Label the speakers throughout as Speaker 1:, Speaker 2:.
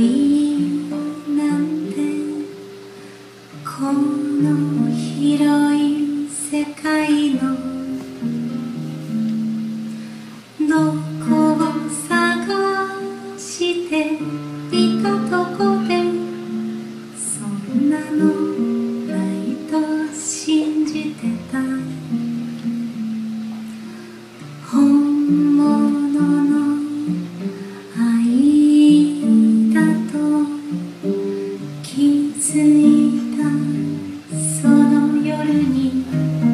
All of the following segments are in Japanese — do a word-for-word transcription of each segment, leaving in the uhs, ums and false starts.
Speaker 1: 愛なんてこの広い世界のどこを探していたとこでそんなのないと信じてた。本物の愛だと気づいたその夜に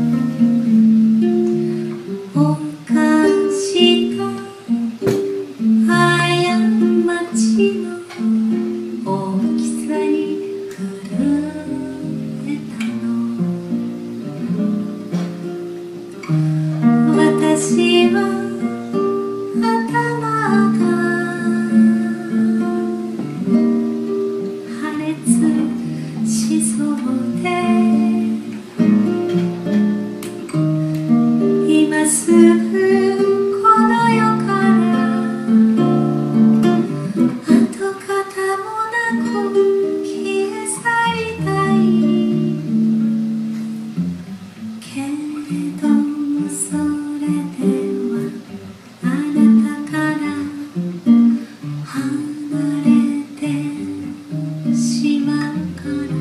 Speaker 1: 犯した過ちの大きさに震えたの。私は頭が破裂しそうで今すぐこの世から跡形もなく消え去りたいけれどもそれではあなたから離れてしまうから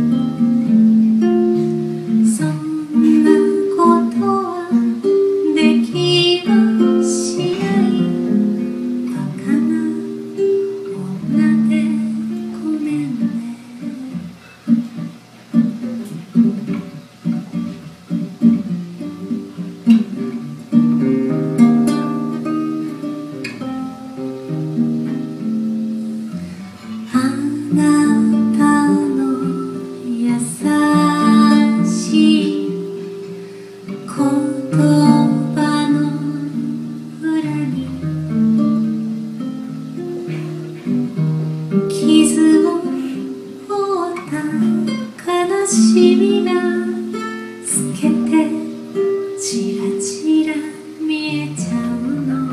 Speaker 1: そんなことはできもしないバカな女でごめんね。あなたの優しい言葉の裏に傷を負った悲しみが透けてちらちら見えちゃうの。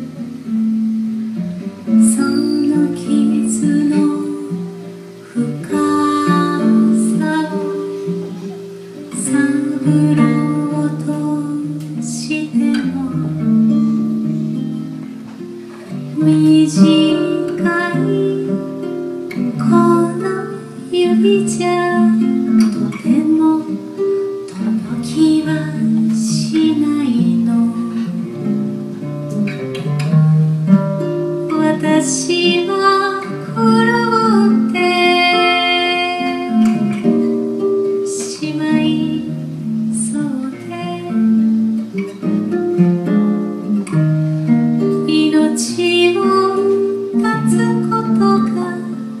Speaker 1: その傷の深さを探ろうとしても短いこの指じゃとても届きはしないの。私は狂ってしまいそうで命を絶つことが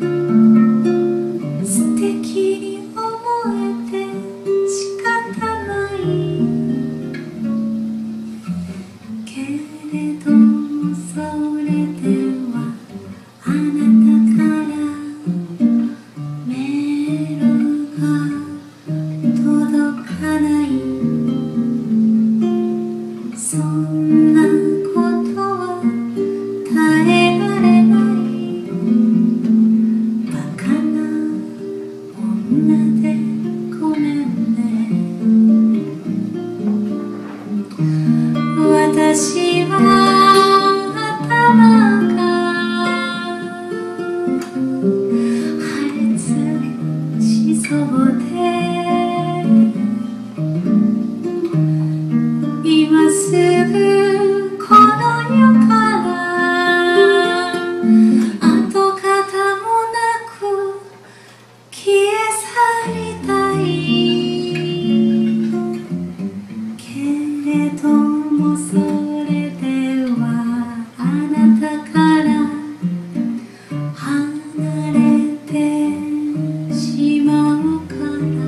Speaker 1: 素敵に思えて仕方ないけれどもそれではあなたからメールが届かないそんなことは耐えられないバカな女でごめんね。私は頭が破裂しそうで今すぐこの世から跡形もなく消え去りたいけれどもそれではあなたから離れてしまうから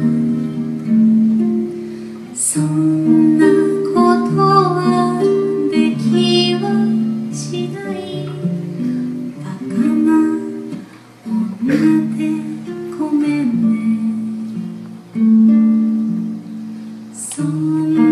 Speaker 1: そんなことはできはしないバカな女でごめんね。そん